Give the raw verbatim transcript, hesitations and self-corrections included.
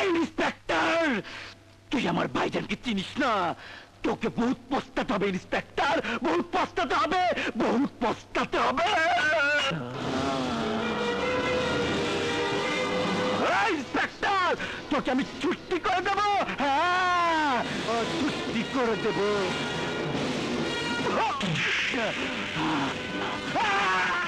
Inspector, তুই আমার ভাইজানকে চিনিস না। তোকে বহুত পস্তাতে হবে ইন্সপেক্টর, বহুত পস্তাতে হবে, বহুত পস্তাতে হবে। ইন্সপেক্টর, তোকে আমি ছুটি করে দেবো। হ্যাঁ, ছুটি করে দেবো।